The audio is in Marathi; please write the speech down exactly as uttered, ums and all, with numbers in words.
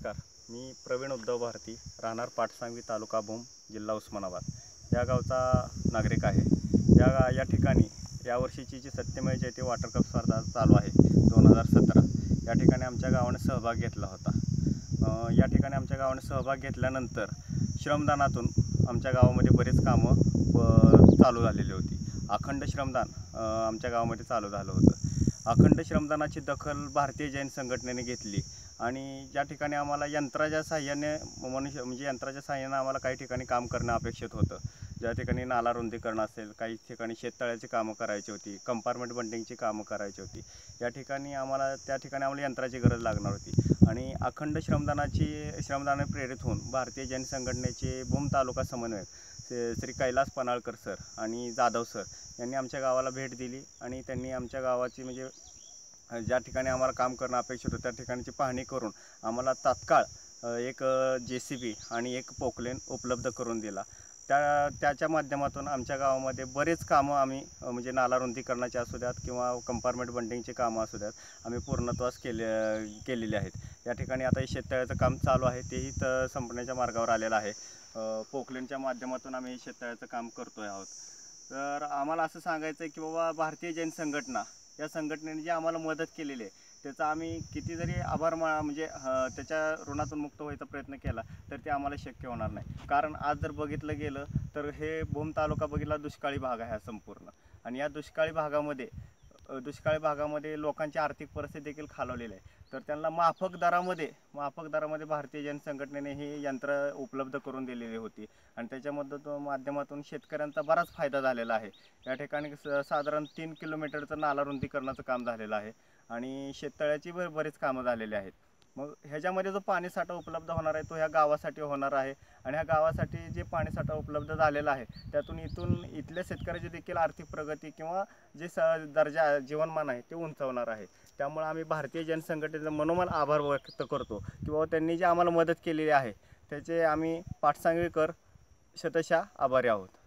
नमस्कार. मी प्रवीण उद्धव भारती, राहणार पाटसांगवी, तालुका भूम, जिल्हा उस्मानाबाद या गावचा नागरिक आहे. या या ठिकाणी यावर्षीची जी सत्यमेव जयते वॉटर कप स्पर्धा चालू आहे दोन हजार सतरा, या ठिकाणी आमच्या गावाने सहभाग घेतला होता. या ठिकाणी आमच्या गावाने सहभाग घेतल्यानंतर श्रमदानातून आमच्या गावामध्ये बरेच कामं चालू झालेली होती. अखंड श्रमदान आमच्या गावामध्ये चालू झालं होतं. अखंड श्रमदानाची दखल भारतीय जैन संघटनेने घेतली आणि ज्या ठिकाणी आम्हाला यंत्राच्या साहाय्याने मनुष्य म्हणजे यंत्राच्या साहाय्याने आम्हाला काही ठिकाणी काम करणं अपेक्षित होतं. ज्या ठिकाणी नाला रुंदीकरण असेल, काही ठिकाणी शेततळ्याची कामं करायची होती, कंपार्टमेंट बंडिंगची कामं करायची होती. या ठिकाणी आम्हाला त्या ठिकाणी आम्हाला यंत्राची गरज लागणार होती आणि अखंड श्रमदानाची श्रमदानाने प्रेरित होऊन भारतीय जैन संघटनेचे भूम तालुका समन्वयक श्री कैलास पनाळकर सर आणि जाधव सर यांनी आमच्या गावाला भेट दिली आणि त्यांनी आमच्या गावाची म्हणजे ज्या ठिकाणी आम्हाला काम करणं अपेक्षित होतं त्या ठिकाणची पाहणी करून आम्हाला तात्काळ एक जे सी बी आणि एक पोकलेन उपलब्ध करून दिला. त्या त्याच्या माध्यमातून आमच्या गावामध्ये बरेच कामं आम्ही म्हणजे नाला रुंदीकरणाची असू द्यात किंवा कंपार्टमेंट बंडिंगची कामं असू द्यात आम्ही पूर्णत्वास केले केलेली आहेत. या ठिकाणी आता हे शेततळ्याचं काम चालू आहे, तेही तर संपण्याच्या मार्गावर आलेलं आहे. पोकलेनच्या माध्यमातून आम्ही शेततळ्याचं काम करतो आहोत. तर आम्हाला असं सांगायचं आहे की बाबा भारतीय जैन संघटना या संघटनेने जी आम्हाला मदत केलेली आहे त्याचा आम्ही किती जरी आभार मा म्हणजे त्याच्या ऋणातून मुक्त व्हायचा प्रयत्न केला तर ते आम्हाला शक्य होणार नाही. कारण आज जर बघितलं गेलं तर हे भूम तालुका बघितला दुष्काळी भाग आहे हा संपूर्ण, आणि या दुष्काळी भागामध्ये दुष्काळी भागामध्ये लोकांची आर्थिक परिस्थिती देखील खालावलेली आहे. तर त्यांना माफक दरामध्ये माफक दरामध्ये भारतीय जैन संघटनेने ही यंत्र उपलब्ध करून दिलेली होती आणि त्याच्या माध्यमातून शेतकऱ्यांचा बराच फायदा झालेला आहे. या ठिकाणी साधारण तीन किलोमीटरचं नाला रुंदीकरणाचं काम झालेलं आहे आणि शेततळ्याची बर बरीच कामं झालेली आहेत. मग ह्याच्यामध्ये जो पाणीसाठा उपलब्ध होणार आहे तो ह्या गावासाठी होणार आहे आणि ह्या गावासाठी जे पाणीसाठा उपलब्ध झालेला आहे त्यातून इथून इथल्या शेतकऱ्याची देखील आर्थिक प्रगती किंवा जे स दर्जा जीवनमान आहे ते उंचावणार आहे. त्यामुळे आम्ही भारतीय जैन संघटनेचा मनोमन आभार व्यक्त करतो की बाबा त्यांनी जी आम्हाला मदत केलेली आहे त्याचे आम्ही पाटसांगवीकर शतशः आभारी आहोत.